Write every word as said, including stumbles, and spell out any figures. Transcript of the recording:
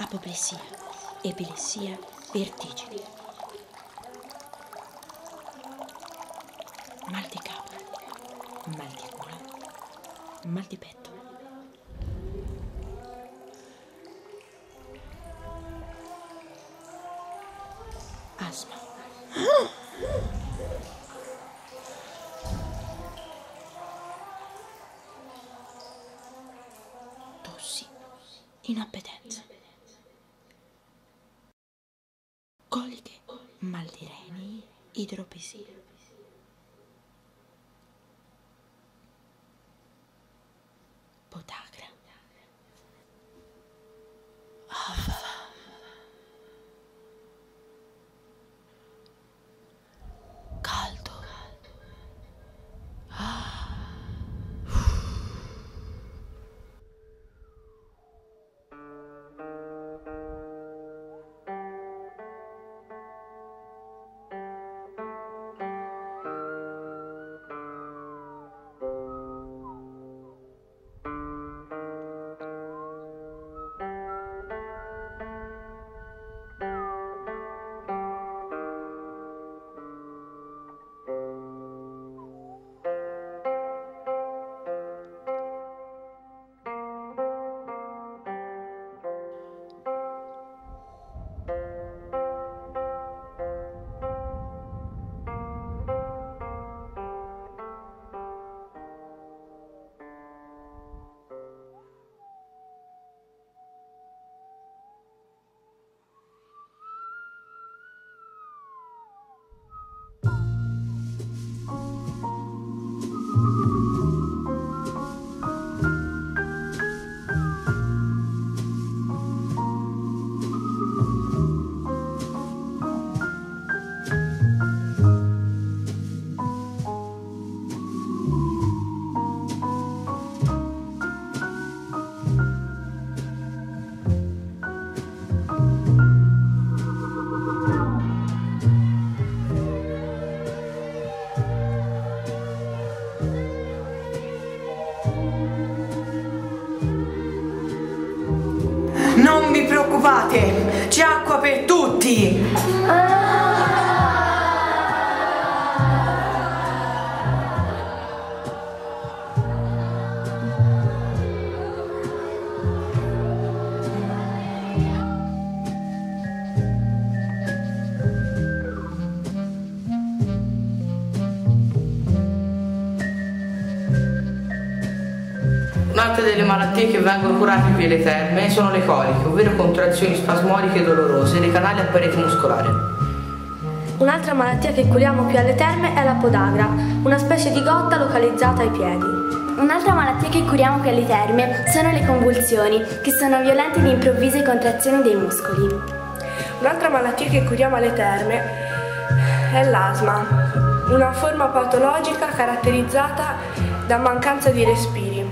apoplessia, epilessia, vertigini, mal di capo, mal di gola, mal di petto, asma, tossi, inappetenza, coliche, mal di reni, idropisia, podagra, caldo, Non vi preoccupate, c'è acqua per tutti! Un'altra delle malattie che vengono curate qui alle terme sono le coliche, ovvero contrazioni spasmodiche dolorose dei canali a parete muscolare. Un'altra malattia che curiamo qui alle terme è la podagra, una specie di gotta localizzata ai piedi. Un'altra malattia che curiamo qui alle terme sono le convulsioni, che sono violente ed improvvise contrazioni dei muscoli. Un'altra malattia che curiamo alle terme è l'asma, una forma patologica caratterizzata da mancanza di respiri.